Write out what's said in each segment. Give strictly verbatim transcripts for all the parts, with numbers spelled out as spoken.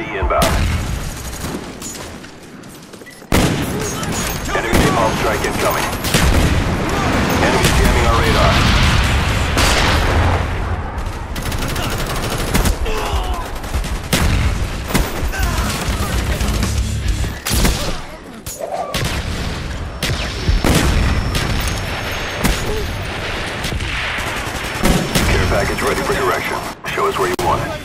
C inbound. Enemy napalm strike incoming. Enemy jamming our radar. Care package ready for direction. Show us where you want it.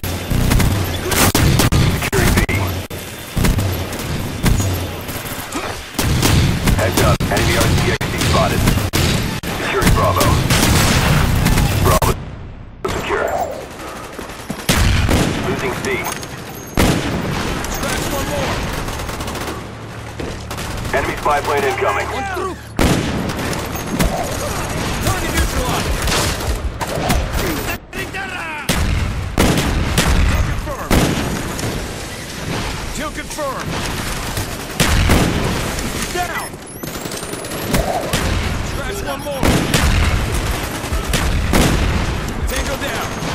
Heads up, enemy R C X D spotted. Securing Bravo. Bravo secure. Losing C. Scratch one more. Enemy spy plane incoming. One through. Target neutralized. Kill confirmed. Kill confirmed. Down. Scratch one more. Tango down.